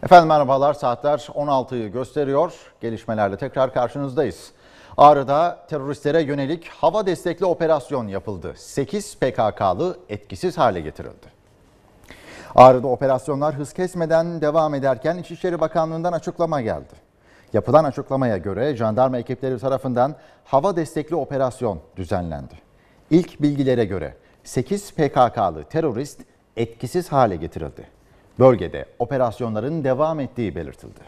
Efendim merhabalar, saatler 16'yı gösteriyor. Gelişmelerle tekrar karşınızdayız. Ağrı'da teröristlere yönelik hava destekli operasyon yapıldı. 8 PKK'lı etkisiz hale getirildi. Ağrı'da operasyonlar hız kesmeden devam ederken İçişleri Bakanlığı'ndan açıklama geldi. Yapılan açıklamaya göre jandarma ekipleri tarafından hava destekli operasyon düzenlendi. İlk bilgilere göre 8 PKK'lı terörist etkisiz hale getirildi. Bölgede operasyonların devam ettiği belirtildi.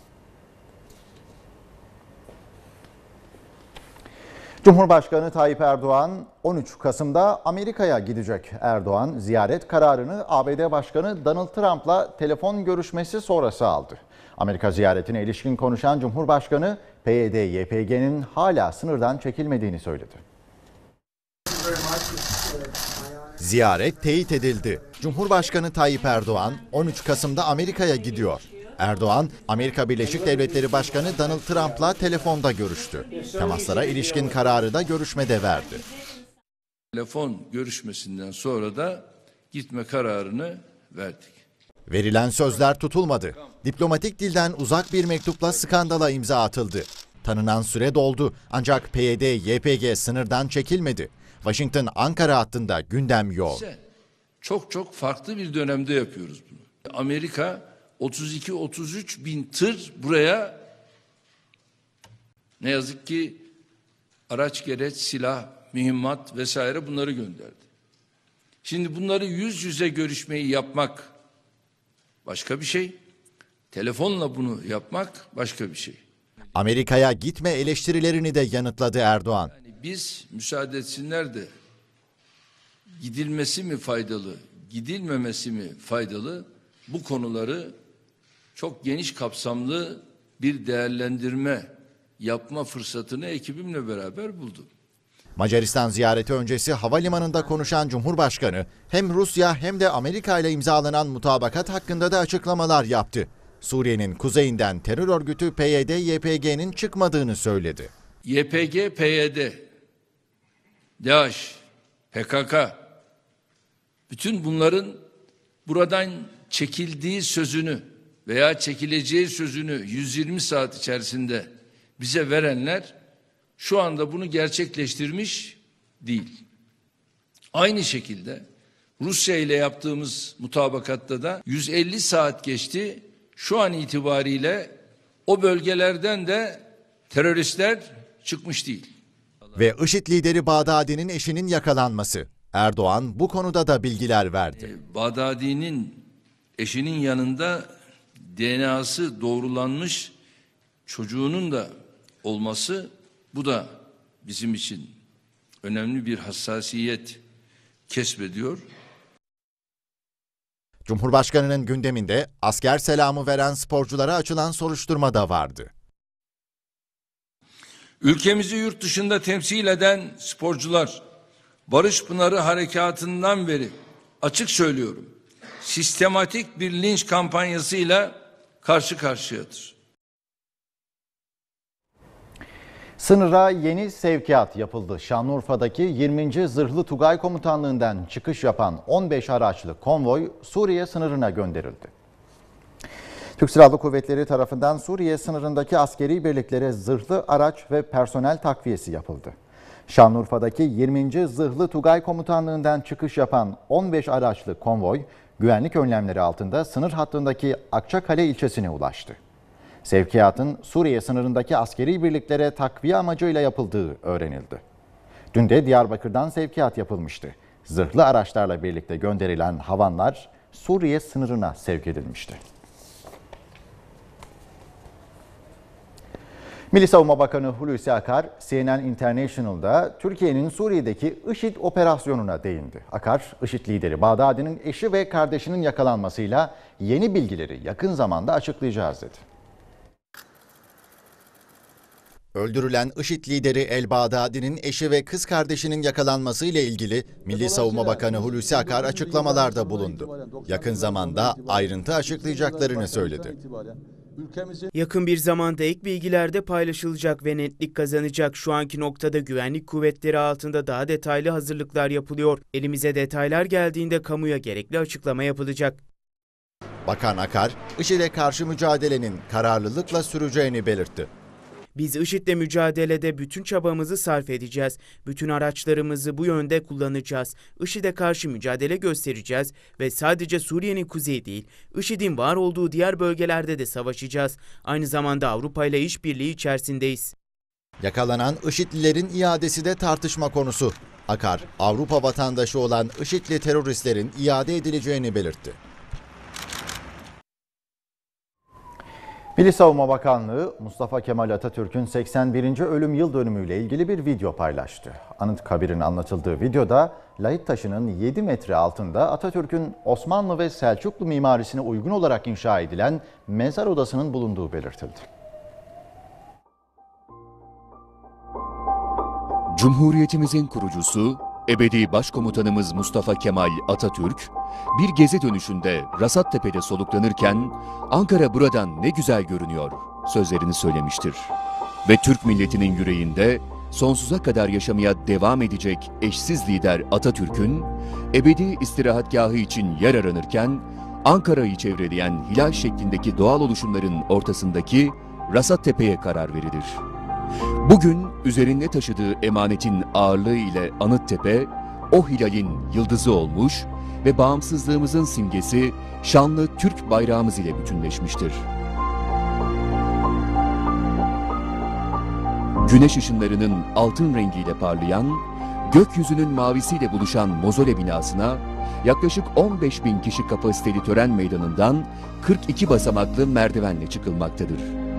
Cumhurbaşkanı Tayyip Erdoğan 13 Kasım'da Amerika'ya gidecek. Erdoğan ziyaret kararını ABD Başkanı Donald Trump'la telefon görüşmesi sonrası aldı. Amerika ziyaretine ilişkin konuşan Cumhurbaşkanı PYD-YPG'nin hala sınırdan çekilmediğini söyledi. Ziyaret teyit edildi. Cumhurbaşkanı Tayyip Erdoğan 13 Kasım'da Amerika'ya gidiyor. Erdoğan, Amerika Birleşik Devletleri Başkanı Donald Trump'la telefonda görüştü. Temaslara ilişkin kararı da görüşmede verdi. Telefon görüşmesinden sonra da gitme kararını verdik. Verilen sözler tutulmadı. Diplomatik dilden uzak bir mektupla skandala imza atıldı. Tanınan süre doldu ancak PYD-YPG sınırdan çekilmedi. Washington-Ankara hattında gündem yoğun. Çok farklı bir dönemde yapıyoruz bunu. Amerika 32-33 bin tır buraya ne yazık ki araç gereç, silah, mühimmat vesaire bunları gönderdi. Şimdi bunları yüz yüze görüşmeyi yapmak başka bir şey. Telefonla bunu yapmak başka bir şey. Amerika'ya gitme eleştirilerini de yanıtladı Erdoğan. Biz müsaade etsinler de gidilmesi mi faydalı, gidilmemesi mi faydalı bu konuları çok geniş kapsamlı bir değerlendirme yapma fırsatını ekibimle beraber buldum. Macaristan ziyareti öncesi havalimanında konuşan Cumhurbaşkanı hem Rusya hem de Amerika ile imzalanan mutabakat hakkında da açıklamalar yaptı. Suriye'nin kuzeyinden terör örgütü PYD-YPG'nin çıkmadığını söyledi. YPG, PYD, DAEŞ, PKK, bütün bunların buradan çekildiği sözünü veya çekileceği sözünü 120 saat içerisinde bize verenler şu anda bunu gerçekleştirmiş değil. Aynı şekilde Rusya ile yaptığımız mutabakatta da 150 saat geçti. Şu an itibariyle o bölgelerden de teröristler çıkmış değil. Ve IŞİD lideri Bağdadi'nin eşinin yakalanması. Erdoğan bu konuda da bilgiler verdi. Bağdadi'nin eşinin yanında DNA'sı doğrulanmış çocuğunun da olması, bu da bizim için önemli bir hassasiyet kesbediyor. Cumhurbaşkanının gündeminde asker selamı veren sporculara açılan soruşturma da vardı. Ülkemizi yurt dışında temsil eden sporcular Barış Pınarı Harekatı'ndan beri açık söylüyorum, sistematik bir linç kampanyasıyla karşı karşıyadır. Sınıra yeni sevkiyat yapıldı. Şanlıurfa'daki 20. Zırhlı Tugay Komutanlığı'ndan çıkış yapan 15 araçlı konvoy Suriye sınırına gönderildi. Türk Silahlı Kuvvetleri tarafından Suriye sınırındaki askeri birliklere zırhlı araç ve personel takviyesi yapıldı. Şanlıurfa'daki 20. Zırhlı Tugay Komutanlığı'ndan çıkış yapan 15 araçlı konvoy güvenlik önlemleri altında sınır hattındaki Akçakale ilçesine ulaştı. Sevkiyatın Suriye sınırındaki askeri birliklere takviye amacıyla yapıldığı öğrenildi. Dün de Diyarbakır'dan sevkiyat yapılmıştı. Zırhlı araçlarla birlikte gönderilen havanlar Suriye sınırına sevk edilmişti. Milli Savunma Bakanı Hulusi Akar, CNN International'da Türkiye'nin Suriye'deki IŞİD operasyonuna değindi. Akar, IŞİD lideri Bağdadi'nin eşi ve kardeşinin yakalanmasıyla yeni bilgileri yakın zamanda açıklayacağız dedi. Öldürülen IŞİD lideri El-Bağdadi'nin eşi ve kız kardeşinin yakalanmasıyla ilgili Milli Savunma Bakanı Hulusi Akar açıklamalarda bulundu. Yakın zamanda ayrıntı açıklayacaklarını söyledi. Yakın bir zamanda ek bilgiler de paylaşılacak ve netlik kazanacak. Şu anki noktada güvenlik kuvvetleri altında daha detaylı hazırlıklar yapılıyor. Elimize detaylar geldiğinde kamuya gerekli açıklama yapılacak. Bakan Akar, IŞİD'e karşı mücadelenin kararlılıkla süreceğini belirtti. Biz IŞİD'le mücadelede bütün çabamızı sarf edeceğiz. Bütün araçlarımızı bu yönde kullanacağız. IŞİD'e karşı mücadele göstereceğiz ve sadece Suriye'nin kuzeyi değil, IŞİD'in var olduğu diğer bölgelerde de savaşacağız. Aynı zamanda Avrupa ile işbirliği içerisindeyiz. Yakalanan IŞİD'lilerin iadesi de tartışma konusu. Akar, Avrupa vatandaşı olan IŞİD'li teröristlerin iade edileceğini belirtti. Milli Savunma Bakanlığı, Mustafa Kemal Atatürk'ün 81. ölüm yıl dönümüyle ilgili bir video paylaştı. Anıtkabir'in anlatıldığı videoda lahit taşının 7 metre altında Atatürk'ün Osmanlı ve Selçuklu mimarisine uygun olarak inşa edilen mezar odasının bulunduğu belirtildi. Cumhuriyetimizin kurucusu, ebedi başkomutanımız Mustafa Kemal Atatürk, bir gezi dönüşünde Rasattepe'de soluklanırken "Ankara buradan ne güzel görünüyor" sözlerini söylemiştir. Ve Türk milletinin yüreğinde sonsuza kadar yaşamaya devam edecek eşsiz lider Atatürk'ün ebedi istirahatgahı için yer aranırken Ankara'yı çevreleyen hilal şeklindeki doğal oluşumların ortasındaki Rasattepe'ye karar verilir. Bugün üzerinde taşıdığı emanetin ağırlığı ile Anıttepe, o hilalin yıldızı olmuş ve bağımsızlığımızın simgesi şanlı Türk bayrağımız ile bütünleşmiştir. Güneş ışınlarının altın rengiyle parlayan, gökyüzünün mavisiyle buluşan Mozole binasına yaklaşık 15.000 kişi kapasiteli tören meydanından 42 basamaklı merdivenle çıkılmaktadır.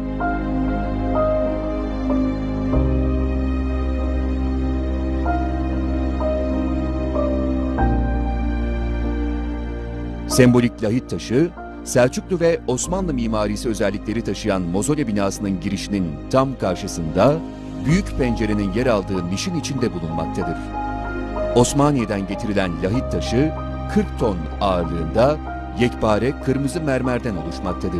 Sembolik lahit taşı, Selçuklu ve Osmanlı mimarisi özellikleri taşıyan Mozole binasının girişinin tam karşısında büyük pencerenin yer aldığı nişin içinde bulunmaktadır. Osmaniye'den getirilen lahit taşı 40 ton ağırlığında yekpare kırmızı mermerden oluşmaktadır.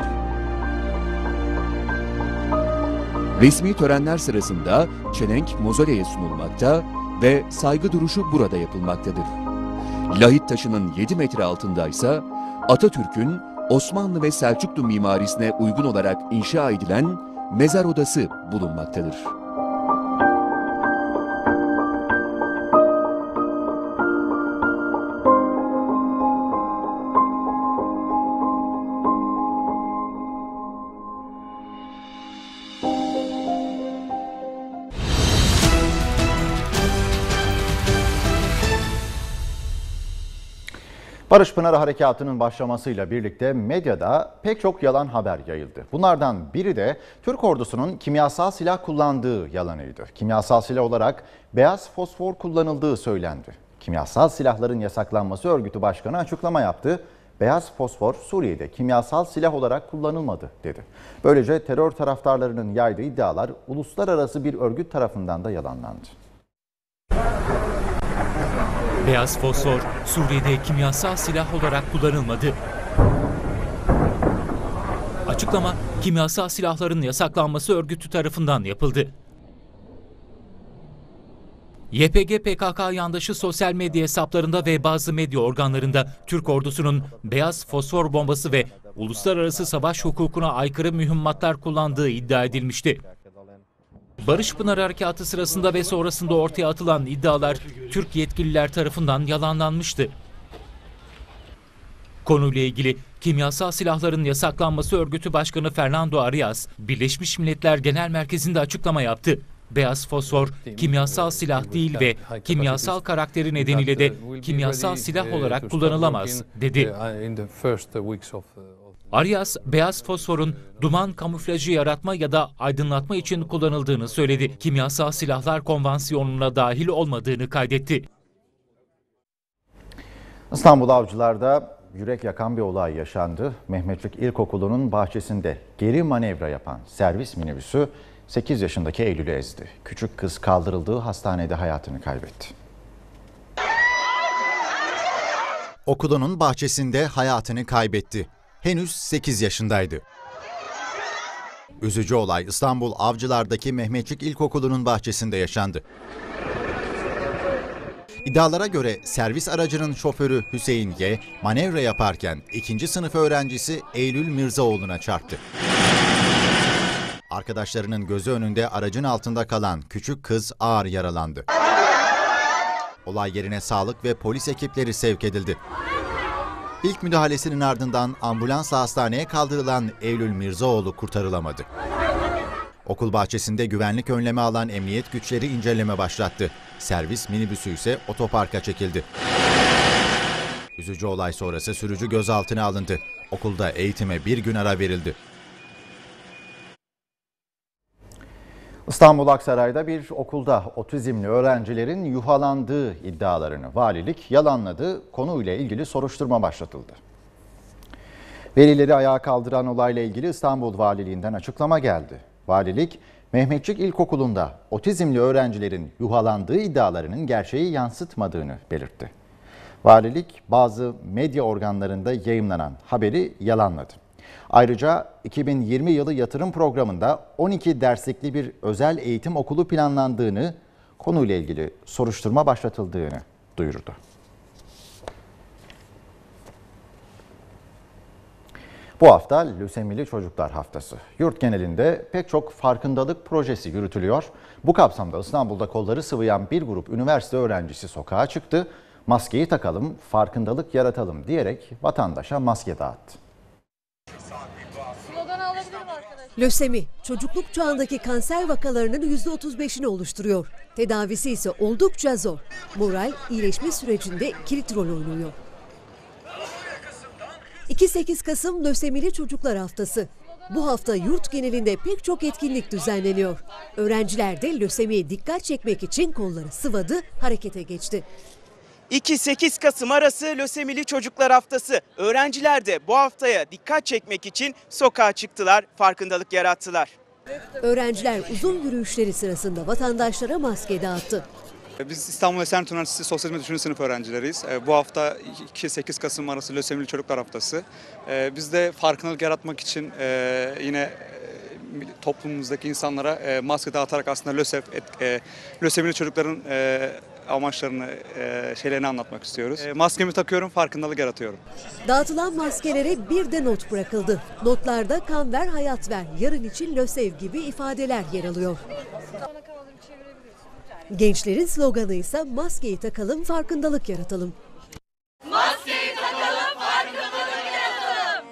Resmi törenler sırasında çelenk Mozole'ye sunulmakta ve saygı duruşu burada yapılmaktadır. Lahit taşının 7 metre altındaysa Atatürk'ün Osmanlı ve Selçuklu mimarisine uygun olarak inşa edilen mezar odası bulunmaktadır. Barış Pınarı Harekatı'nın başlamasıyla birlikte medyada pek çok yalan haber yayıldı. Bunlardan biri de Türk ordusunun kimyasal silah kullandığı yalanıydı. Kimyasal silah olarak beyaz fosfor kullanıldığı söylendi. Kimyasal silahların yasaklanması örgütü başkanı açıklama yaptı. Beyaz fosfor Suriye'de kimyasal silah olarak kullanılmadı dedi. Böylece terör taraftarlarının yaydığı iddialar uluslararası bir örgüt tarafından da yalanlandı. Beyaz fosfor Suriye'de kimyasal silah olarak kullanılmadı. Açıklama kimyasal silahların yasaklanması örgütü tarafından yapıldı. YPG PKK yandaşı sosyal medya hesaplarında ve bazı medya organlarında Türk ordusunun beyaz fosfor bombası ve uluslararası savaş hukukuna aykırı mühimmatlar kullandığı iddia edilmişti. Barış Pınarı Harekatı sırasında ve sonrasında ortaya atılan iddialar Türk yetkililer tarafından yalanlanmıştı. Konuyla ilgili kimyasal silahların yasaklanması örgütü başkanı Fernando Arias, Birleşmiş Milletler Genel Merkezi'nde açıklama yaptı. Beyaz fosfor kimyasal silah değil ve kimyasal karakteri nedeniyle de kimyasal silah olarak kullanılamaz, dedi. Arias, beyaz fosforun duman kamuflajı yaratma ya da aydınlatma için kullanıldığını söyledi. Kimyasal silahlar konvansiyonuna dahil olmadığını kaydetti. İstanbul Avcılar'da yürek yakan bir olay yaşandı. Mehmetçik İlkokulu'nun bahçesinde geri manevra yapan servis minibüsü 8 yaşındaki Eylül'ü ezdi. Küçük kız kaldırıldığı hastanede hayatını kaybetti. Okulunun bahçesinde hayatını kaybetti. Henüz 8 yaşındaydı. Üzücü olay İstanbul Avcılar'daki Mehmetçik İlkokulu'nun bahçesinde yaşandı. İddialara göre servis aracının şoförü Hüseyin Y. manevra yaparken 2. sınıf öğrencisi Eylül Mirzaoğlu'na çarptı. Arkadaşlarının gözü önünde aracın altında kalan küçük kız ağır yaralandı. Olay yerine sağlık ve polis ekipleri sevk edildi. İlk müdahalesinin ardından ambulansla hastaneye kaldırılan Eylül Mirzaoğlu kurtarılamadı. Okul bahçesinde güvenlik önlemi alan emniyet güçleri inceleme başlattı. Servis minibüsü ise otoparka çekildi. Üzücü olay sonrası sürücü gözaltına alındı. Okulda eğitime bir gün ara verildi. İstanbul Aksaray'da bir okulda otizmli öğrencilerin yuhalandığı iddialarını valilik yalanladı. Konuyla ilgili soruşturma başlatıldı. Velileri ayağa kaldıran olayla ilgili İstanbul Valiliğinden açıklama geldi. Valilik, Mehmetçik İlkokulu'nda otizmli öğrencilerin yuhalandığı iddialarının gerçeği yansıtmadığını belirtti. Valilik bazı medya organlarında yayımlanan haberi yalanladı. Ayrıca 2020 yılı yatırım programında 12 derslikli bir özel eğitim okulu planlandığını, konuyla ilgili soruşturma başlatıldığını duyurdu. Bu hafta Lösemili Çocuklar Haftası. Yurt genelinde pek çok farkındalık projesi yürütülüyor. Bu kapsamda İstanbul'da kolları sıvayan bir grup üniversite öğrencisi sokağa çıktı. Maskeyi takalım, farkındalık yaratalım diyerek vatandaşa maske dağıttı. Lösemi, çocukluk çağındaki kanser vakalarının %35'ini oluşturuyor. Tedavisi ise oldukça zor. Moral, iyileşme sürecinde kilit rol oynuyor. 2-8 Kasım Lösemili Çocuklar Haftası. Bu hafta yurt genelinde pek çok etkinlik düzenleniyor. Öğrenciler de lösemiye dikkat çekmek için kolları sıvadı, harekete geçti. 2-8 Kasım arası Lösemili Çocuklar Haftası. Öğrenciler de bu haftaya dikkat çekmek için sokağa çıktılar, farkındalık yarattılar. Öğrenciler uzun yürüyüşleri sırasında vatandaşlara maske dağıttı. Biz İstanbul Esenyurt Üniversitesi Sosyal Hizmet 3. sınıf öğrencileriyiz. Bu hafta 2-8 Kasım arası Lösemili Çocuklar Haftası. Biz de farkındalık yaratmak için yine toplumumuzdaki insanlara maske dağıtarak aslında lösemili çocukların amaçlarını, şeylerini anlatmak istiyoruz. Maskemi takıyorum, farkındalık yaratıyorum. Dağıtılan maskelere bir de not bırakıldı. Notlarda kan ver, hayat ver, yarın için LÖSEV gibi ifadeler yer alıyor. Gençlerin sloganı ise maskeyi takalım, farkındalık yaratalım. Maskeyi takalım, farkındalık yaratalım.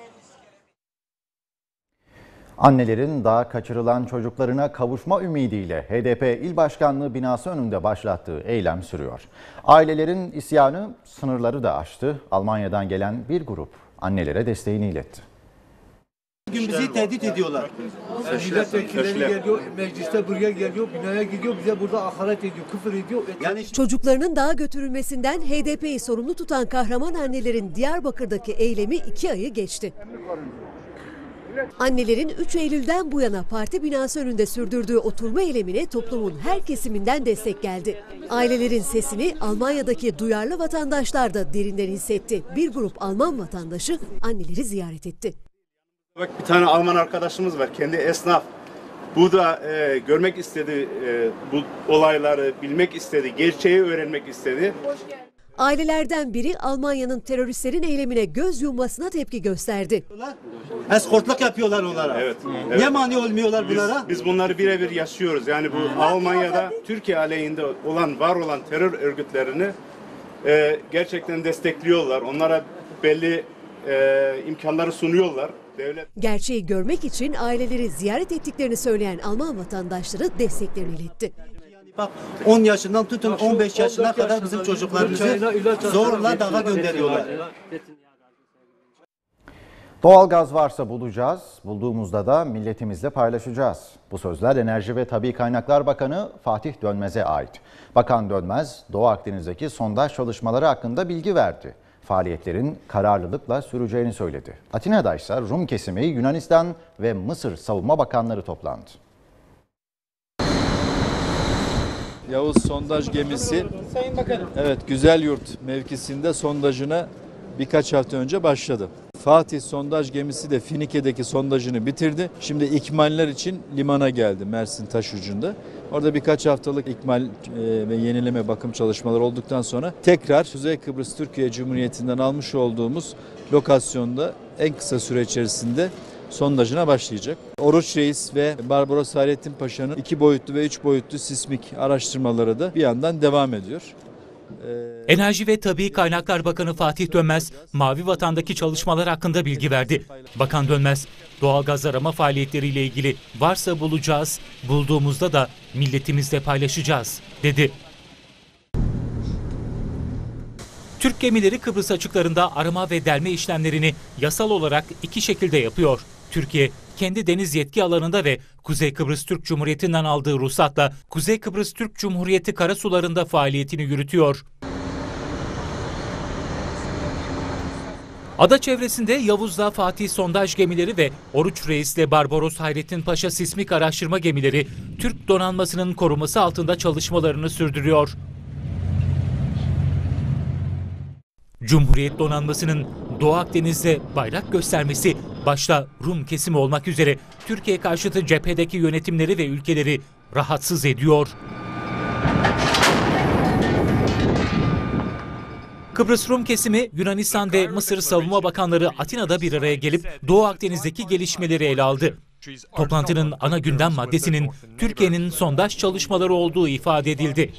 Annelerin daha kaçırılan çocuklarına kavuşma ümidiyle HDP İl Başkanlığı binası önünde başlattığı eylem sürüyor. Ailelerin isyanı sınırları da aştı. Almanya'dan gelen bir grup annelere desteğini iletti. Bugün bizi tehdit ediyorlar. Milletvekilleri geliyor, mecliste buraya geliyor, binaya gidiyor, bize burada hakaret ediyor, küfür ediyor. Yani çocuklarının dağa götürülmesinden HDP'yi sorumlu tutan kahraman annelerin Diyarbakır'daki eylemi 2 ayı geçti. Annelerin 3 Eylül'den bu yana parti binası önünde sürdürdüğü oturma eylemine toplumun her kesiminden destek geldi. Ailelerin sesini Almanya'daki duyarlı vatandaşlar da derinden hissetti. Bir grup Alman vatandaşı anneleri ziyaret etti. Bir tane Alman arkadaşımız var, kendi esnaf. Bu da görmek istedi, bu olayları bilmek istedi, gerçeği öğrenmek istedi. Ailelerden biri Almanya'nın teröristlerin eylemine göz yummasına tepki gösterdi. Eskortluk yapıyorlar onlara. Evet. Niye mani olmuyorlar bunlara? Biz bunları birebir yaşıyoruz. Yani bu Almanya'da Türkiye aleyhinde var olan terör örgütlerini gerçekten destekliyorlar. Onlara belli imkanları sunuyorlar. Devlet. Gerçeği görmek için aileleri ziyaret ettiklerini söyleyen Alman vatandaşları desteklerini iletti. Bak 10 yaşından tutun 15 yaşına kadar bizim çocuklarımızı zorla dağa gönderiyorlar. Doğalgaz varsa bulacağız, bulduğumuzda da milletimizle paylaşacağız. Bu sözler Enerji ve Tabii Kaynaklar Bakanı Fatih Dönmez'e ait. Bakan Dönmez, Doğu Akdeniz'deki sondaj çalışmaları hakkında bilgi verdi. Faaliyetlerin kararlılıkla süreceğini söyledi. Atina'da ise Rum kesimi, Yunanistan ve Mısır Savunma Bakanları toplandı. Yavuz sondaj gemisi, evet Güzelyurt mevkisinde sondajına birkaç hafta önce başladı. Fatih sondaj gemisi de Finike'deki sondajını bitirdi. Şimdi ikmaller için limana geldi Mersin Taşucu'nda. Orada birkaç haftalık ikmal ve yenileme bakım çalışmaları olduktan sonra tekrar Kuzey Kıbrıs Türkiye Cumhuriyeti'nden almış olduğumuz lokasyonda en kısa süre içerisinde sondajına başlayacak. Oruç Reis ve Barbaros Hayrettin Paşa'nın 2 boyutlu ve 3 boyutlu sismik araştırmaları da bir yandan devam ediyor. Enerji ve Tabii Kaynaklar Bakanı Fatih Dönmez, Mavi Vatan'daki çalışmalar hakkında bilgi verdi. Bakan Dönmez, doğalgaz arama faaliyetleriyle ilgili varsa bulacağız, bulduğumuzda da milletimizle paylaşacağız, dedi. Türk gemileri Kıbrıs açıklarında arama ve delme işlemlerini yasal olarak 2 şekilde yapıyor. Türkiye, kendi deniz yetki alanında ve Kuzey Kıbrıs Türk Cumhuriyeti'nden aldığı ruhsatla Kuzey Kıbrıs Türk Cumhuriyeti karasularında faaliyetini yürütüyor. Ada çevresinde Yavuz'la Fatih sondaj gemileri ve Oruç Reis'le Barbaros Hayrettin Paşa sismik araştırma gemileri Türk donanmasının koruması altında çalışmalarını sürdürüyor. Cumhuriyet Donanması'nın Doğu Akdeniz'de bayrak göstermesi, başta Rum kesimi olmak üzere Türkiye karşıtı cephedeki yönetimleri ve ülkeleri rahatsız ediyor. Kıbrıs Rum kesimi, Yunanistan ve Mısır Savunma Bakanları Atina'da bir araya gelip Doğu Akdeniz'deki gelişmeleri ele aldı. Toplantının ana gündem maddesinin Türkiye'nin sondaj çalışmaları olduğu ifade edildi.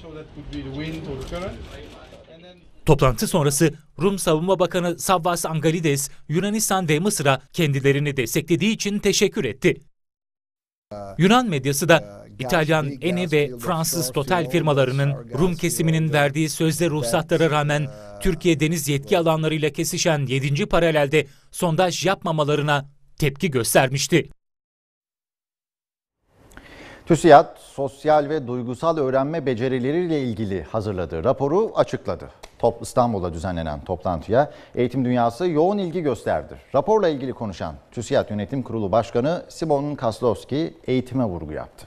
Toplantı sonrası Rum Savunma Bakanı Savvas Angalides, Yunanistan ve Mısır'a kendilerini desteklediği için teşekkür etti. Yunan medyası da İtalyan Eni ve Fransız Total firmalarının Rum kesiminin verdiği sözde ruhsatlara rağmen Türkiye deniz yetki alanlarıyla kesişen 7. paralelde sondaj yapmamalarına tepki göstermişti. TÜSİAD, sosyal ve duygusal öğrenme becerileriyle ilgili hazırladığı raporu açıkladı. İstanbul'da düzenlenen toplantıya eğitim dünyası yoğun ilgi gösterdi. Raporla ilgili konuşan TÜSİAD Yönetim Kurulu Başkanı Simon Kaslowski eğitime vurgu yaptı.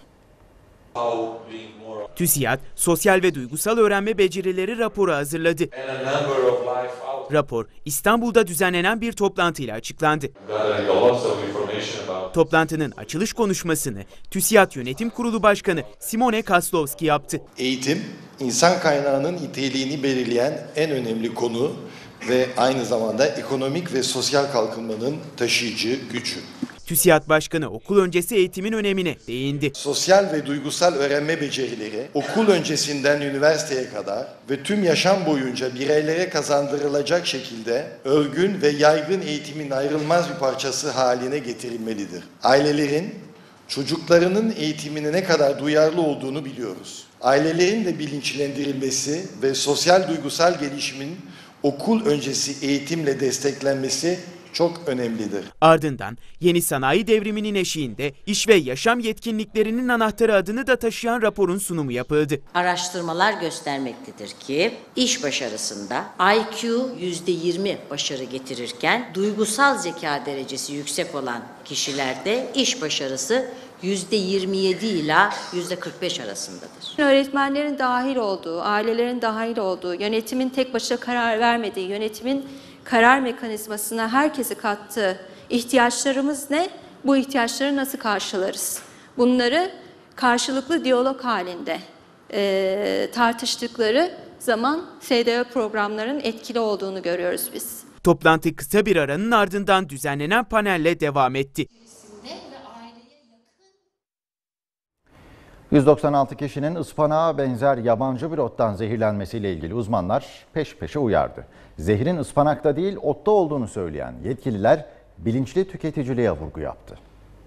TÜSİAD, sosyal ve duygusal öğrenme becerileri raporu hazırladı. Rapor, İstanbul'da düzenlenen bir toplantıyla açıklandı. Toplantının açılış konuşmasını TÜSİAD Yönetim Kurulu Başkanı Simone Kaslowski yaptı. Eğitim, insan kaynağının niteliğini belirleyen en önemli konu ve aynı zamanda ekonomik ve sosyal kalkınmanın taşıyıcı gücü. TÜSİAD Başkanı okul öncesi eğitimin önemine değindi. Sosyal ve duygusal öğrenme becerileri okul öncesinden üniversiteye kadar ve tüm yaşam boyunca bireylere kazandırılacak şekilde örgün ve yaygın eğitimin ayrılmaz bir parçası haline getirilmelidir. Ailelerin çocuklarının eğitimine ne kadar duyarlı olduğunu biliyoruz. Ailelerin de bilinçlendirilmesi ve sosyal duygusal gelişimin okul öncesi eğitimle desteklenmesi çok önemlidir. Ardından yeni sanayi devriminin eşiğinde iş ve yaşam yetkinliklerinin anahtarı adını da taşıyan raporun sunumu yapıldı. Araştırmalar göstermektedir ki iş başarısında IQ %20 başarı getirirken duygusal zeka derecesi yüksek olan kişilerde iş başarısı %27 ila %45 arasındadır. Öğretmenlerin dahil olduğu, ailelerin dahil olduğu, yönetimin tek başına karar vermediği, yönetimin karar mekanizmasına herkesi kattığı ihtiyaçlarımız ne? Bu ihtiyaçları nasıl karşılarız? Bunları karşılıklı diyalog halinde tartıştıkları zaman SDÖ programlarının etkili olduğunu görüyoruz biz. Toplantı kısa bir aranın ardından düzenlenen panelle devam etti. 196 kişinin ıspanağa benzer yabancı bir ottan zehirlenmesiyle ilgili uzmanlar peş peşe uyardı. Zehrin ıspanakta değil otta olduğunu söyleyen yetkililer bilinçli tüketiciliğe vurgu yaptı.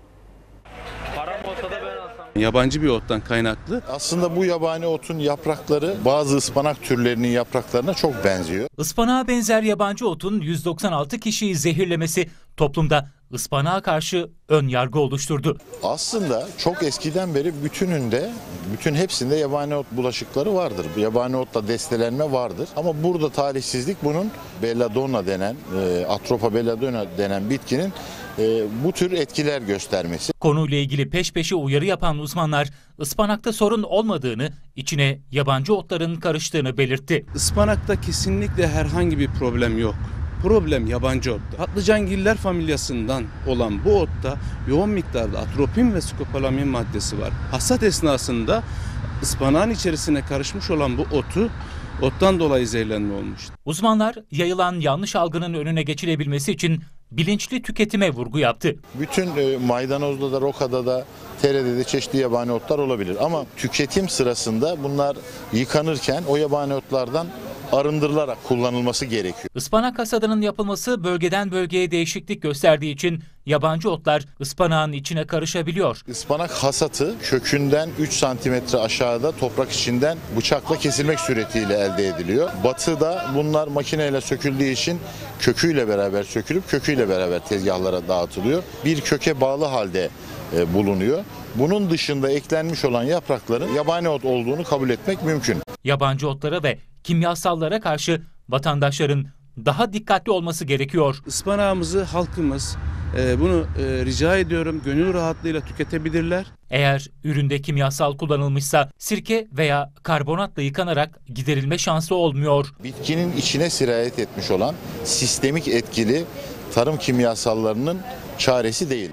Yabancı bir ottan kaynaklı. Aslında bu yabani otun yaprakları bazı ıspanak türlerinin yapraklarına çok benziyor. Ispanağa benzer yabancı otun 196 kişiyi zehirlemesi toplumda ıspanağa karşı ön yargı oluşturdu. Aslında çok eskiden beri bütün hepsinde yabani ot bulaşıkları vardır. Bu yabani otla destelenme vardır. Ama burada talihsizlik bunun belladonna denen, Atropa belladonna denen bitkinin bu tür etkiler göstermesi. Konuyla ilgili peş peşe uyarı yapan uzmanlar ıspanakta sorun olmadığını, içine yabancı otların karıştığını belirtti. Ispanakta kesinlikle herhangi bir problem yok. problem yabancı otta. Patlıcangiller familyasından olan bu otta yoğun miktarda atropin ve skopolamin maddesi var. Hasat esnasında ıspanağın içerisine karışmış olan bu ottan dolayı zehirlenme olmuştu. Uzmanlar yayılan yanlış algının önüne geçilebilmesi için bilinçli tüketime vurgu yaptı. Bütün maydanozda da, rokada da, TRD'de çeşitli yabani otlar olabilir. Ama tüketim sırasında bunlar yıkanırken o yabani otlardan arındırılarak kullanılması gerekiyor. Ispanak hasadının yapılması bölgeden bölgeye değişiklik gösterdiği için yabancı otlar ıspanağın içine karışabiliyor. Ispanak hasatı kökünden 3 santimetre aşağıda toprak içinden bıçakla kesilmek suretiyle elde ediliyor. Batıda bunlar makineyle söküldüğü için köküyle beraber sökülüp köküyle beraber tezgahlara dağıtılıyor. Bir köke bağlı halde bulunuyor. Bunun dışında eklenmiş olan yaprakların yabani ot olduğunu kabul etmek mümkün. Yabancı otlara ve kimyasallara karşı vatandaşların daha dikkatli olması gerekiyor. Ispanağımızı halkımız bunu rica ediyorum gönül rahatlığıyla tüketebilirler. Eğer üründe kimyasal kullanılmışsa sirke veya karbonatla yıkanarak giderilme şansı olmuyor. Bitkinin içine sirayet etmiş olan sistemik etkili tarım kimyasallarının çaresi değil.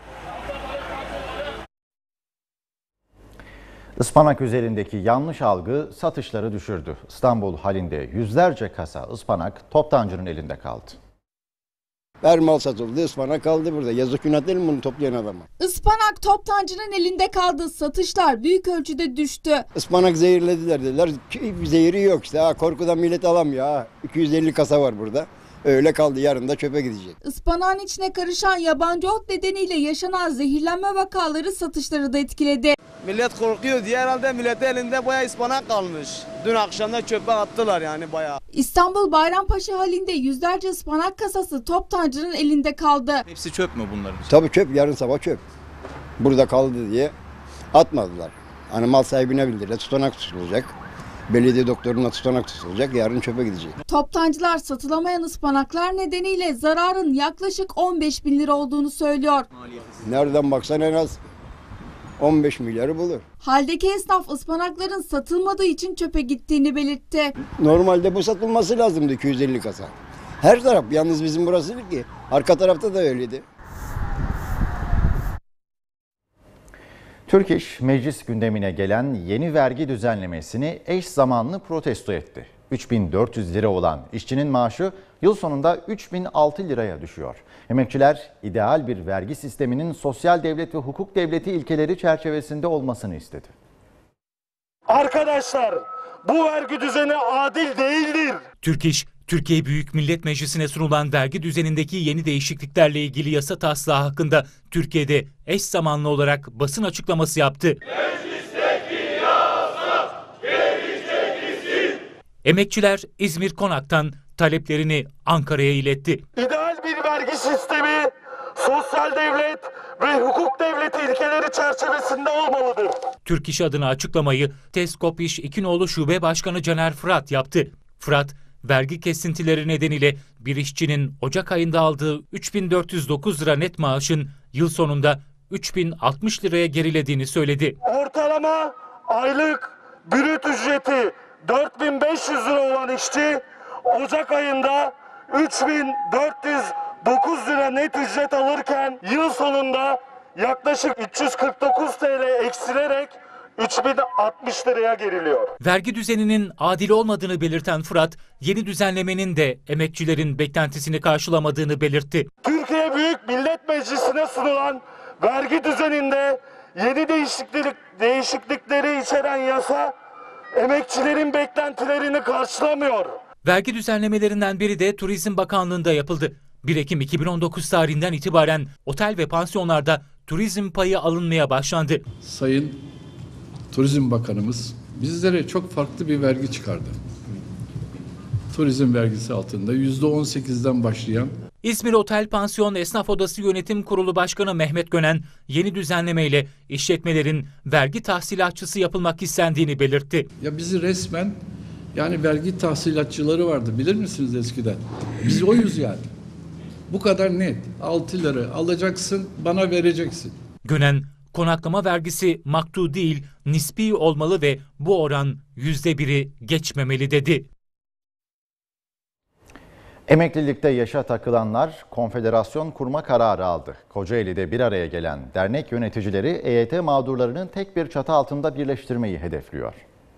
Ispanak üzerindeki yanlış algı satışları düşürdü. İstanbul halinde yüzlerce kasa ıspanak toptancının elinde kaldı. Her mal satıldı, ıspanak kaldı burada. Yazık günah değil mi bunu toplayan adama? Ispanak toptancının elinde kaldı. Satışlar büyük ölçüde düştü. Ispanak zehirlediler dediler. Zehri yok işte. Korkudan millet alamıyor. 250 kasa var burada. Öyle kaldı, yarın da çöpe gidecek. Ispanağın içine karışan yabancı ot nedeniyle yaşanan zehirlenme vakaları satışları da etkiledi. Millet korkuyor diye herhalde milletin elinde bayağı ıspanak kalmış. Dün akşamda çöpe attılar yani bayağı. İstanbul Bayrampaşa halinde yüzlerce ıspanak kasası toptancının elinde kaldı. Hepsi çöp mü bunların? Tabii çöp, yarın sabah çöp. Burada kaldı diye atmadılar. Hani mal sahibine bildirdiler, tutanak tutulacak. Belediye doktoruna tutanak tutulacak, yarın çöpe gidecek. Toptancılar satılamayan ıspanaklar nedeniyle zararın yaklaşık 15.000 lira olduğunu söylüyor. Nereden baksan en az 15 milyarı bulur. Haldeki esnaf ıspanakların satılmadığı için çöpe gittiğini belirtti. Normalde bu satılması lazımdı 250 kasa. Her taraf, yalnız bizim burası değil ki. Arka tarafta da öyleydi. Türk İş, meclis gündemine gelen yeni vergi düzenlemesini eş zamanlı protesto etti. 3.400 lira olan işçinin maaşı yıl sonunda 3.006 liraya düşüyor. Emekçiler ideal bir vergi sisteminin sosyal devlet ve hukuk devleti ilkeleri çerçevesinde olmasını istedi. Arkadaşlar, bu vergi düzeni adil değildir. Türk İş, Türkiye Büyük Millet Meclisi'ne sunulan vergi düzenindeki yeni değişikliklerle ilgili yasa taslağı hakkında Türkiye'de eş zamanlı olarak basın açıklaması yaptı. Emekçiler İzmir Konak'tan taleplerini Ankara'ya iletti. İdeal bir vergi sistemi sosyal devlet ve hukuk devleti ilkeleri çerçevesinde olmalıdır. Türk İş adına açıklamayı Teskop İş İkinoğlu Şube Başkanı Caner Fırat yaptı. Fırat, vergi kesintileri nedeniyle bir işçinin Ocak ayında aldığı 3.409 lira net maaşın yıl sonunda 3.060 liraya gerilediğini söyledi. Ortalama aylık brüt ücreti 4.500 lira olan işçi Ocak ayında 3.409 lira net ücret alırken yıl sonunda yaklaşık 349 TL eksilerek 3.060 liraya geriliyor. Vergi düzeninin adil olmadığını belirten Fırat, yeni düzenlemenin de emekçilerin beklentisini karşılamadığını belirtti. Türkiye Büyük Millet Meclisi'ne sunulan vergi düzeninde yeni değişiklikleri içeren yasa emekçilerin beklentilerini karşılamıyor. Vergi düzenlemelerinden biri de Turizm Bakanlığı'nda yapıldı. 1 Ekim 2019 tarihinden itibaren otel ve pansiyonlarda turizm payı alınmaya başlandı. Sayın Turizm Bakanımız bizlere çok farklı bir vergi çıkardı. Turizm vergisi altında %18'den başlayan. İzmir Otel Pansiyon Esnaf Odası Yönetim Kurulu Başkanı Mehmet Gönen, yeni düzenlemeyle işletmelerin vergi tahsilatçısı yapılmak istendiğini belirtti. Ya bizi resmen yani vergi tahsilatçıları vardı, bilir misiniz eskiden? Biz oyuz yani. Bu kadar net. 6 lira alacaksın, bana vereceksin. Gönen, konaklama vergisi maktu değil, nispi olmalı ve bu oran %1'i geçmemeli dedi. Emeklilikte yaşa takılanlar konfederasyon kurma kararı aldı. Kocaeli'de bir araya gelen dernek yöneticileri EYT mağdurlarının tek bir çatı altında birleştirmeyi hedefliyor.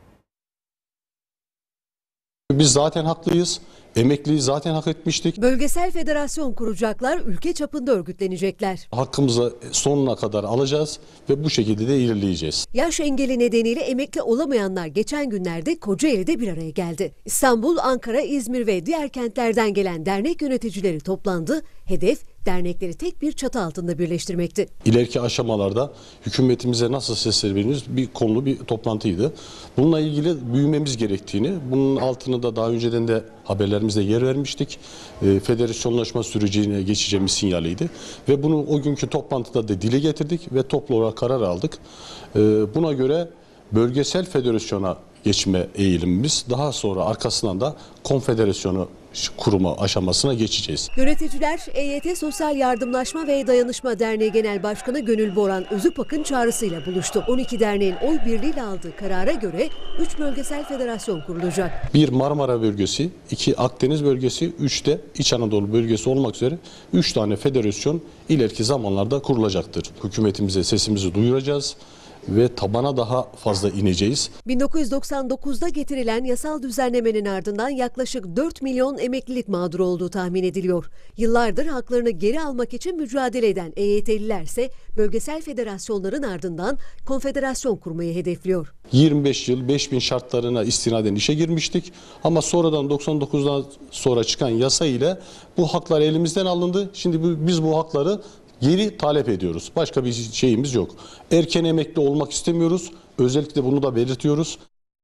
Biz zaten haklıyız. Emekliliği zaten hak etmiştik. Bölgesel federasyon kuracaklar, ülke çapında örgütlenecekler. Hakkımızı sonuna kadar alacağız ve bu şekilde de ilerleyeceğiz. Yaş engeli nedeniyle emekli olamayanlar geçen günlerde Kocaeli'de bir araya geldi. İstanbul, Ankara, İzmir ve diğer kentlerden gelen dernek yöneticileri toplandı. Hedef dernekleri tek bir çatı altında birleştirmekti. İleriki aşamalarda hükümetimize nasıl sesleniriz bir konulu bir toplantıydı. Bununla ilgili büyümemiz gerektiğini, bunun altını da daha önceden de haberlerimizde yer vermiştik. Federasyonlaşma sürecine geçeceğimiz sinyaliydi. Ve bunu o günkü toplantıda da dile getirdik ve toplu olarak karar aldık. Buna göre bölgesel federasyona geçme eğilimimiz, daha sonra arkasından da konfederasyonu kurma aşamasına geçeceğiz. Yöneticiler EYT Sosyal Yardımlaşma ve Dayanışma Derneği Genel Başkanı Gönül Boran Özüpak'ın çağrısıyla buluştu. 12 derneğin oy birliğiyle aldığı karara göre 3 bölgesel federasyon kurulacak. 1 Marmara bölgesi, 2 Akdeniz bölgesi, 3 de İç Anadolu bölgesi olmak üzere 3 tane federasyon ileriki zamanlarda kurulacaktır. Hükümetimize sesimizi duyuracağız ve tabana daha fazla ineceğiz. 1999'da getirilen yasal düzenlemenin ardından yaklaşık 4 milyon emeklilik mağduru olduğu tahmin ediliyor. Yıllardır haklarını geri almak için mücadele eden EYT'liler ise bölgesel federasyonların ardından konfederasyon kurmayı hedefliyor. 25 yıl 5000 şartlarına istinaden işe girmiştik ama sonradan 99'dan sonra çıkan yasa ile bu haklar elimizden alındı. Şimdi biz bu hakları geri talep ediyoruz. Başka bir şeyimiz yok. Erken emekli olmak istemiyoruz. Özellikle bunu da belirtiyoruz.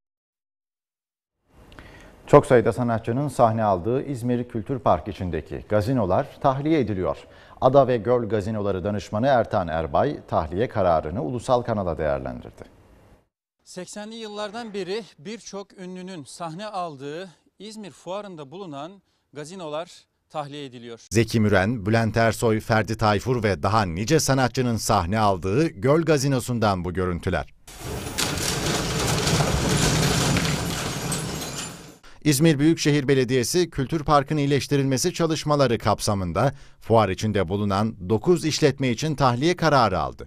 Çok sayıda sanatçının sahne aldığı İzmir Kültür Park içindeki gazinolar tahliye ediliyor. Ada ve Göl Gazinoları Danışmanı Ertan Erbay tahliye kararını ulusal kanala değerlendirdi. 80'li yıllardan beri birçok ünlünün sahne aldığı İzmir Fuarı'nda bulunan gazinolar tahliye ediliyor. Zeki Müren, Bülent Ersoy, Ferdi Tayfur ve daha nice sanatçının sahne aldığı Göl Gazinosu'ndan bu görüntüler. İzmir Büyükşehir Belediyesi Kültür Parkı'nın iyileştirilmesi çalışmaları kapsamında fuar içinde bulunan 9 işletme için tahliye kararı aldı.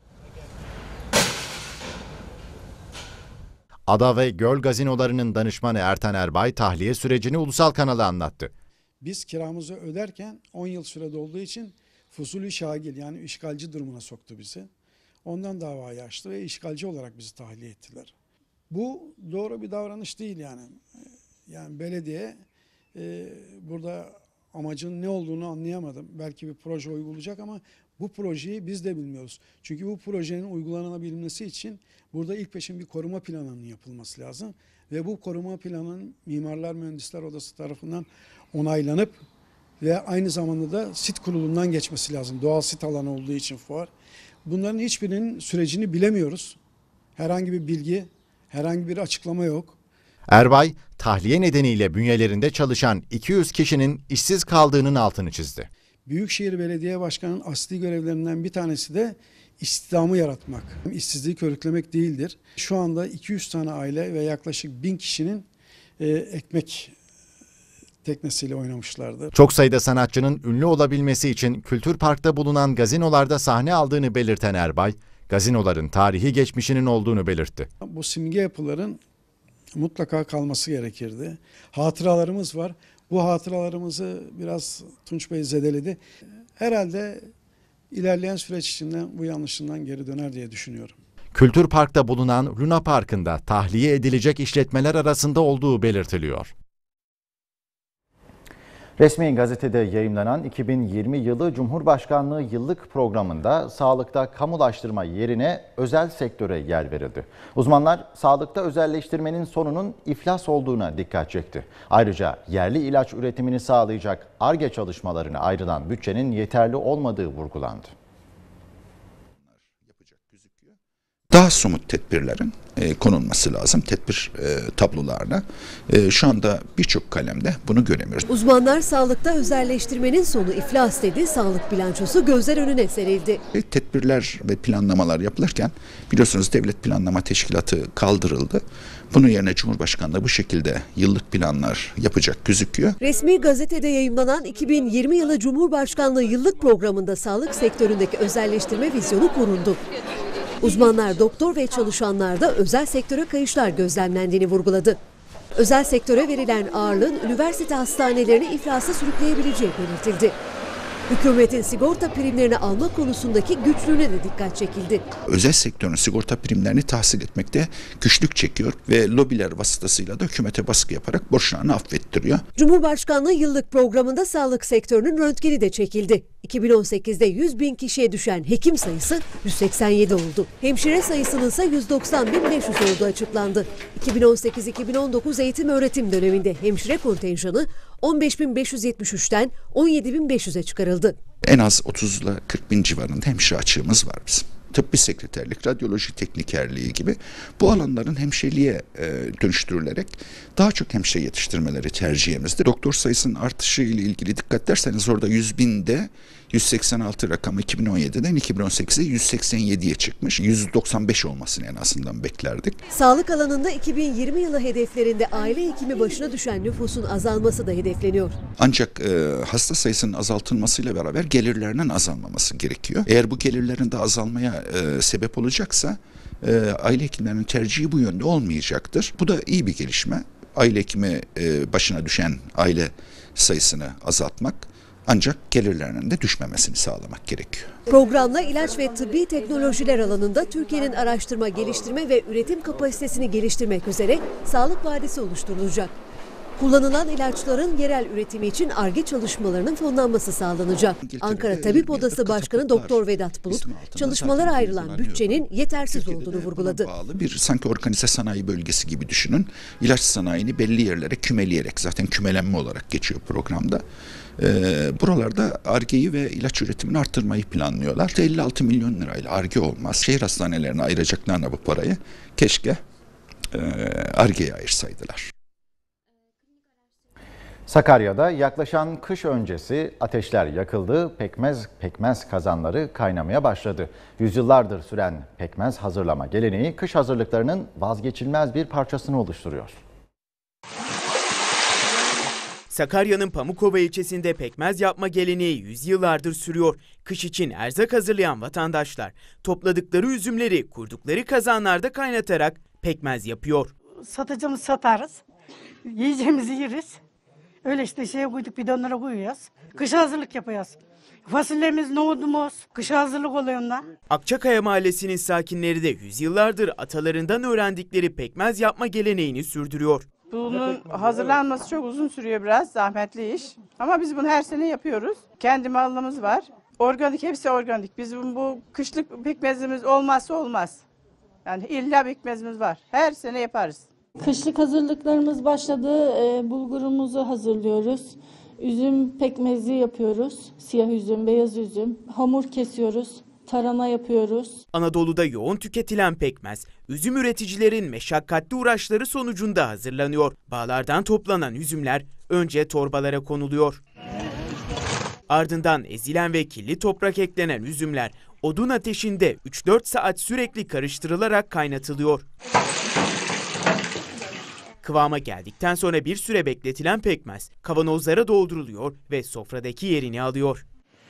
Ada ve Göl Gazinolarının danışmanı Ertan Erbay tahliye sürecini ulusal kanala anlattı. Biz kiramızı öderken 10 yıl sürede olduğu için fusulü şagil yani işgalci durumuna soktu bizi. Ondan davayı açtı ve işgalci olarak bizi tahliye ettiler. Bu doğru bir davranış değil yani. Yani belediye burada amacın ne olduğunu anlayamadım. Belki bir proje uygulayacak ama bu projeyi biz de bilmiyoruz. Çünkü bu projenin uygulanabilmesi için burada ilk peşin bir koruma planının yapılması lazım. Ve bu koruma planının Mimarlar Mühendisler Odası tarafından onaylanıp ve aynı zamanda da sit kurulundan geçmesi lazım. Doğal sit alanı olduğu için fuar. Bunların hiçbirinin sürecini bilemiyoruz. Herhangi bir bilgi, herhangi bir açıklama yok. Erbay, tahliye nedeniyle bünyelerinde çalışan 200 kişinin işsiz kaldığının altını çizdi. Büyükşehir Belediye Başkanı'nın asli görevlerinden bir tanesi de istihdamı yaratmak. İşsizliği körüklemek değildir. Şu anda 200 tane aile ve yaklaşık 1000 kişinin ekmek teknesiyle oynamışlardı. Çok sayıda sanatçının ünlü olabilmesi için Kültür Park'ta bulunan gazinolarda sahne aldığını belirten Erbay, gazinoların tarihi geçmişinin olduğunu belirtti. Bu simge yapıların mutlaka kalması gerekirdi. Hatıralarımız var. Bu hatıralarımızı biraz Tunç Bey zedeledi. Herhalde ilerleyen süreç içinden bu yanlışından geri döner diye düşünüyorum. Kültür Park'ta bulunan Luna Park'ında tahliye edilecek işletmeler arasında olduğu belirtiliyor. Resmi gazetede yayımlanan 2020 yılı Cumhurbaşkanlığı yıllık programında sağlıkta kamulaştırma yerine özel sektöre yer verildi. Uzmanlar sağlıkta özelleştirmenin sonunun iflas olduğuna dikkat çekti. Ayrıca yerli ilaç üretimini sağlayacak Ar-Ge çalışmalarına ayrılan bütçenin yeterli olmadığı vurgulandı. Daha somut tedbirlerin konulması lazım, tedbir tablolarına. Şu anda birçok kalemde bunu göremiyoruz. Uzmanlar sağlıkta özelleştirmenin sonu iflas dedi, sağlık bilançosu gözler önüne serildi. Tedbirler ve planlamalar yapılırken biliyorsunuz Devlet Planlama Teşkilatı kaldırıldı. Bunun yerine Cumhurbaşkanlığı bu şekilde yıllık planlar yapacak gözüküyor. Resmi gazetede yayımlanan 2020 yılı Cumhurbaşkanlığı yıllık programında sağlık sektöründeki özelleştirme vizyonu korundu. Uzmanlar, doktor ve çalışanlar da özel sektöre kayışlar gözlemlendiğini vurguladı. Özel sektöre verilen ağırlığın üniversite hastanelerini iflasa sürükleyebileceği belirtildi. Hükümetin sigorta primlerini alma konusundaki güçlüğüne de dikkat çekildi. Özel sektörün sigorta primlerini tahsil etmekte güçlük çekiyor ve lobiler vasıtasıyla da hükümete baskı yaparak borçlarını affettiriyor. Cumhurbaşkanlığı yıllık programında sağlık sektörünün röntgeni de çekildi. 2018'de 100 bin kişiye düşen hekim sayısı 187 oldu. Hemşire sayısının ise 190.500 olduğu açıklandı. 2018-2019 eğitim öğretim döneminde hemşire kontenjanı 15.573'ten 17.500'e çıkarıldı. En az 30 ile 40 bin civarında hemşire açığımız var bizim. Tıbbi sekreterlik, radyoloji teknikerliği gibi bu alanların hemşireliğe dönüştürülerek daha çok hemşire yetiştirmeleri tercihimizdir. Doktor sayısının artışı ile ilgili dikkat ederseniz orada 100 binde 186 rakamı 2017'den 2018'e 187'ye çıkmış. 195 olmasını en azından beklerdik. Sağlık alanında 2020 yılı hedeflerinde aile hekimi başına düşen nüfusun azalması da hedefleniyor. Ancak hasta sayısının azaltılmasıyla beraber gelirlerinin azalmaması gerekiyor. Eğer bu gelirlerin de azalmaya sebep olacaksa aile hekimlerinin tercihi bu yönde olmayacaktır. Bu da iyi bir gelişme. Aile hekimi başına düşen aile sayısını azaltmak, ancak gelirlerinin de düşmemesini sağlamak gerekiyor. Programla ilaç ve tıbbi teknolojiler alanında Türkiye'nin araştırma, geliştirme ve üretim kapasitesini geliştirmek üzere Sağlık Vadisi oluşturulacak. Kullanılan ilaçların yerel üretimi için Ar-Ge çalışmalarının fonlanması sağlanacak. Ankara Tabip Odası Başkanı Doktor Vedat Bulut, çalışmalara ayrılan bütçenin yetersiz olduğunu vurguladı. Bir sanki organize sanayi bölgesi gibi düşünün. İlaç sanayini belli yerlere kümeleyerek, zaten kümelenme olarak geçiyor programda. Buralarda Ar-Ge'yi ve ilaç üretimini arttırmayı planlıyorlar. 56 milyon lirayla Ar-Ge olmaz. Şehir hastanelerine ayıracaklarına bu parayı keşke Ar-Ge'ye ayırsaydılar. Sakarya'da yaklaşan kış öncesi ateşler yakıldı, pekmez kazanları kaynamaya başladı. Yüzyıllardır süren pekmez hazırlama geleneği kış hazırlıklarının vazgeçilmez bir parçasını oluşturuyor. Sakarya'nın Pamukova ilçesinde pekmez yapma geleneği yüzyıllardır sürüyor. Kış için erzak hazırlayan vatandaşlar topladıkları üzümleri kurdukları kazanlarda kaynatarak pekmez yapıyor. Satıcımız satarız, yiyeceğimizi yeriz. Öyle işte şeye koyduk, bidonlara koyuyoruz. Kışa hazırlık yapıyoruz. Fasulyemiz, nohudumuz, kışa hazırlık oluyor ondan. Akçakaya Mahallesi'nin sakinleri de yüzyıllardır atalarından öğrendikleri pekmez yapma geleneğini sürdürüyor. Bunun hazırlanması çok uzun sürüyor, biraz zahmetli iş. Ama biz bunu her sene yapıyoruz. Kendi malımız var. Organik, hepsi organik. Bizim bu kışlık pekmezimiz olmazsa olmaz. Yani illa pekmezimiz var. Her sene yaparız. Kışlık hazırlıklarımız başladı. Bulgurumuzu hazırlıyoruz. Üzüm pekmezi yapıyoruz. Siyah üzüm, beyaz üzüm. Hamur kesiyoruz. Tarhana yapıyoruz. Anadolu'da yoğun tüketilen pekmez, üzüm üreticilerin meşakkatli uğraşları sonucunda hazırlanıyor. Bağlardan toplanan üzümler önce torbalara konuluyor. Ardından ezilen ve kirli toprak eklenen üzümler odun ateşinde 3-4 saat sürekli karıştırılarak kaynatılıyor. Kıvama geldikten sonra bir süre bekletilen pekmez kavanozlara dolduruluyor ve sofradaki yerini alıyor.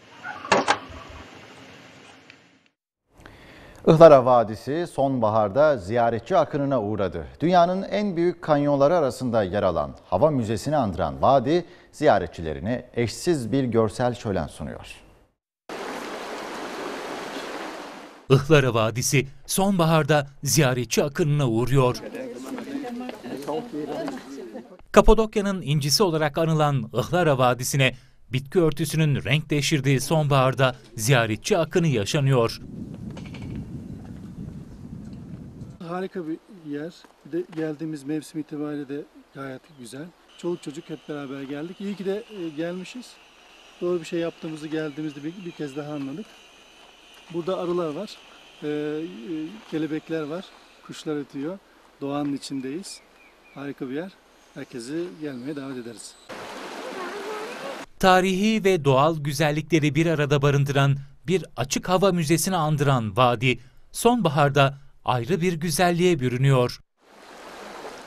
Ihlara Vadisi sonbaharda ziyaretçi akınına uğradı. Dünyanın en büyük kanyonları arasında yer alan hava müzesini andıran vadi ziyaretçilerine eşsiz bir görsel şölen sunuyor. Ihlara Vadisi sonbaharda ziyaretçi akınına uğruyor. Kapadokya'nın incisi olarak anılan Ihlara Vadisi'ne bitki örtüsünün renk değiştirdiği sonbaharda ziyaretçi akını yaşanıyor. Harika bir yer. Bir de geldiğimiz mevsim itibariyle de gayet güzel. Çoluk çocuk hep beraber geldik. İyi ki de gelmişiz. Doğru bir şey yaptığımızı geldiğimizde bir kez daha anladık. Burada arılar var, kelebekler var, kuşlar ötüyor. Doğanın içindeyiz. Harika bir yer. Herkesi gelmeye davet ederiz. Tarihi ve doğal güzellikleri bir arada barındıran bir açık hava müzesini andıran vadi sonbaharda ayrı bir güzelliğe bürünüyor.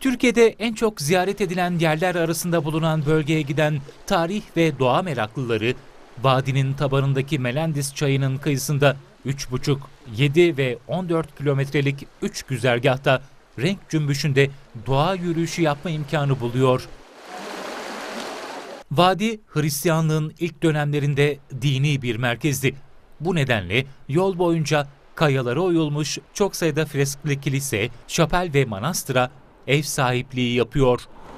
Türkiye'de en çok ziyaret edilen yerler arasında bulunan bölgeye giden tarih ve doğa meraklıları, vadinin tabanındaki Melendis Çayı'nın kıyısında 3,5, 7 ve 14 kilometrelik 3 güzergahta renk cümbüşünde doğa yürüyüşü yapma imkanı buluyor. Vadi, Hristiyanlığın ilk dönemlerinde dini bir merkezdi. Bu nedenle yol boyunca kayalara oyulmuş çok sayıda freskli kilise, şapel ve manastıra ev sahipliği yapıyor.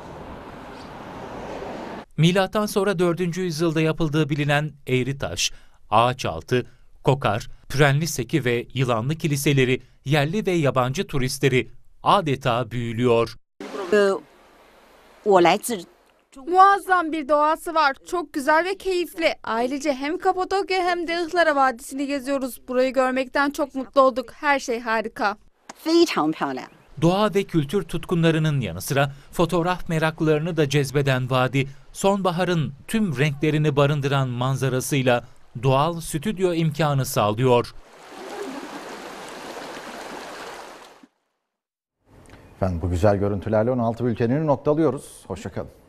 Milattan sonra 4. yüzyılda yapıldığı bilinen Eğritaş, Ağaçaltı, Kokar, Pürenliseki ve Yılanlı kiliseleri yerli ve yabancı turistleri adeta büyülüyor. Muazzam bir doğası var. Çok güzel ve keyifli. Ailece hem Kapadokya hem de Ihlara Vadisi'ni geziyoruz. Burayı görmekten çok mutlu olduk. Her şey harika. Doğa ve kültür tutkunlarının yanı sıra fotoğraf meraklılarını da cezbeden vadi, sonbaharın tüm renklerini barındıran manzarasıyla doğal stüdyo imkanı sağlıyor. Efendim bu güzel görüntülerle 16 bültenini noktalıyoruz. Hoşça kalın.